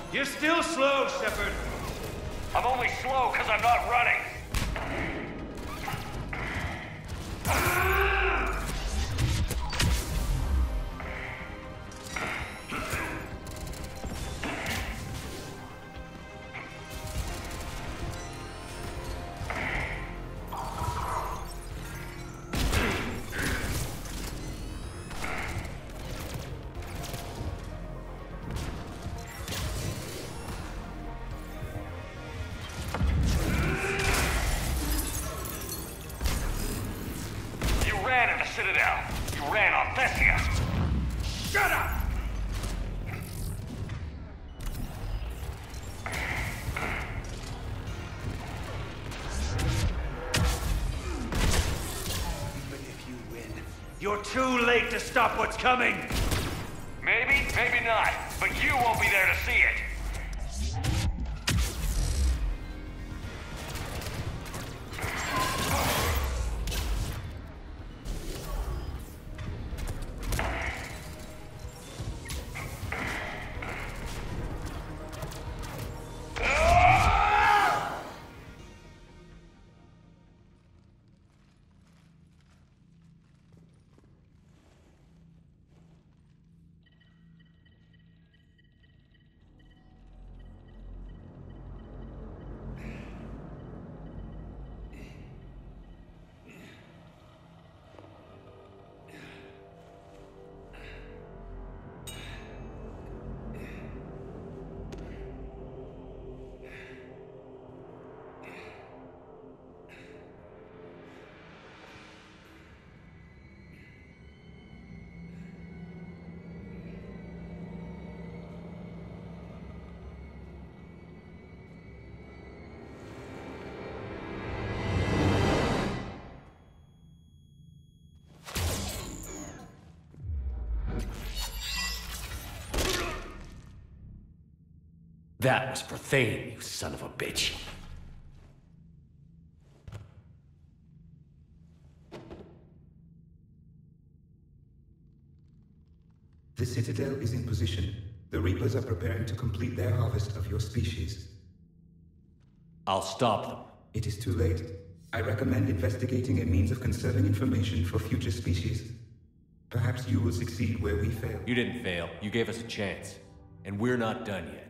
You're still slow, Shepard. I'm only slow because I'm not running. Citadel. You ran on Thessia. Shut up! Even if you win, you're too late to stop what's coming! Maybe, maybe not. But you won't be there to see it. That was for Thane, you son of a bitch. The Citadel is in position. The Reapers are preparing to complete their harvest of your species. I'll stop them. It is too late. I recommend investigating a means of conserving information for future species. Perhaps you will succeed where we fail. You didn't fail. You gave us a chance. And we're not done yet.